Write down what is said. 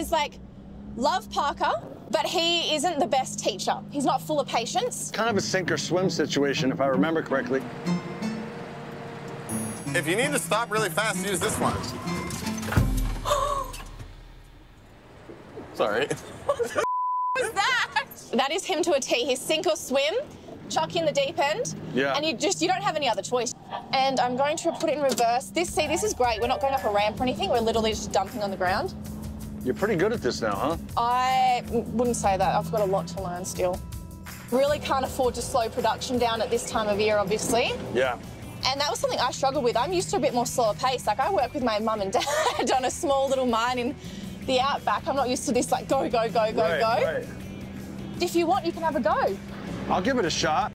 is like, love Parker, but he isn't the best teacher. He's not full of patience. Kind of a sink or swim situation, if I remember correctly. If you need to stop really fast, use this one. Sorry. What the was that? That is him to a T. He's sink or swim, chuck in the deep end, and you don't have any other choice. And I'm going to put it in reverse. This is great. We're not going up a ramp or anything. We're literally just dumping on the ground. You're pretty good at this now, huh? I wouldn't say that. I've got a lot to learn still. Really can't afford to slow production down at this time of year, obviously. Yeah. And that was something I struggled with. I'm used to a bit more slower pace. Like, I work with my mum and dad on a small little mine in the outback. I'm not used to this, like, go, go, go, go, go. Right. If you want, you can have a go. I'll give it a shot.